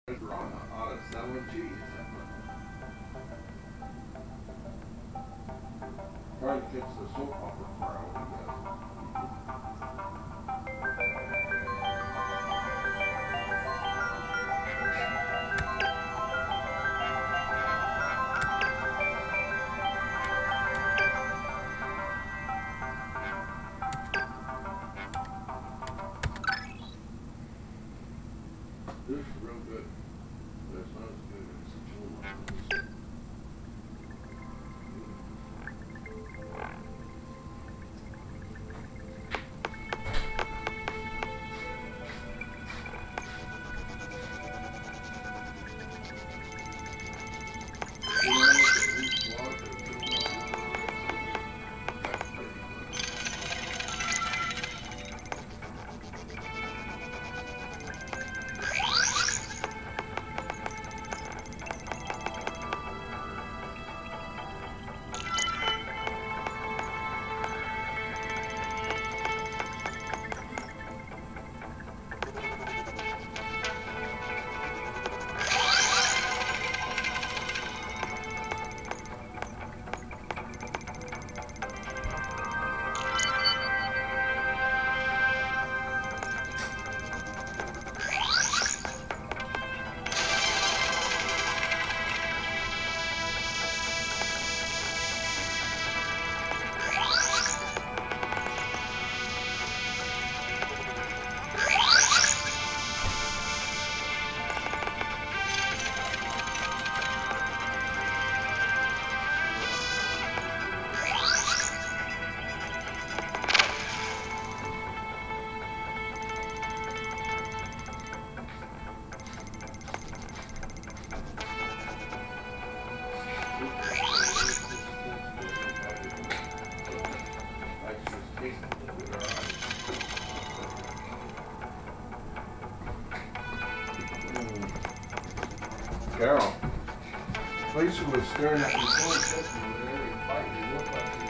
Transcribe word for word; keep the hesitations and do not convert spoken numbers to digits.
Drawn out of selling cheese. Probably fix the soap opera crowd, I guess. This is real good. But it's not as good as the chili. Carol, Tracy was staring at me so intently with every bite. It looked like